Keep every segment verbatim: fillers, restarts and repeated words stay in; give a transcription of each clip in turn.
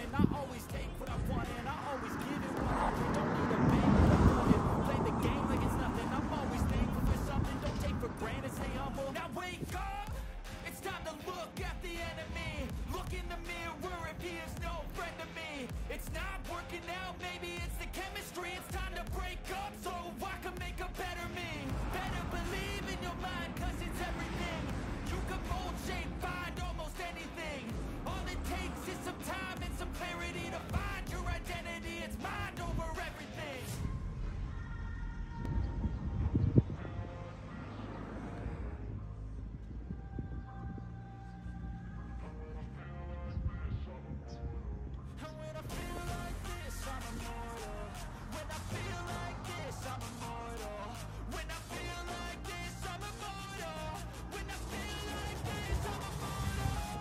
running. I always take what I want and I always give it one hundred. Don't need a bank, but I want it. Play the game like it's nothing. I'm always thankful for something. Don't take for granted, stay humble. Now wake up! It's time to look at the enemy. Look in the mirror if he is no friend to me. It's not working out, maybe it's the chemistry. It's time to break up so I can make a better me. Better believe in your mind, cause it's everything. You can mold, shape, find almost anything. All it takes is some time and some clarity to find your identity. It's mind over everything. And when I feel like this, I'm immortal. When I feel like this, I'm immortal. When I feel like this, I'm immortal. When I feel like this, I'm immortal.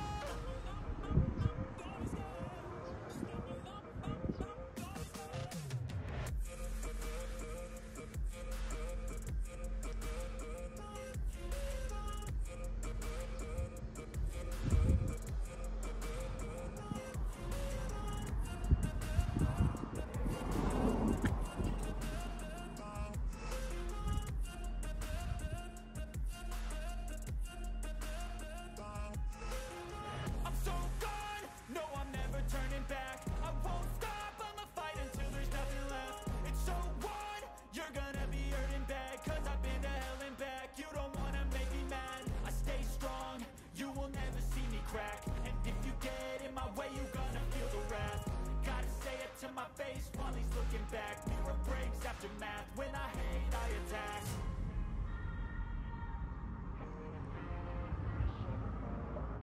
I'm so gone, no I'm never turning back. I won't stop, I'ma fight until there's nothing left. It's so what? You're gonna be hurting bad, cause I've been to hell and back. You don't wanna make me mad, I stay strong, you will never see me crack. And if you get in my way, you gonna feel the wrath. Gotta say it to my face while he's looking back. Mirror breaks after math, when I hate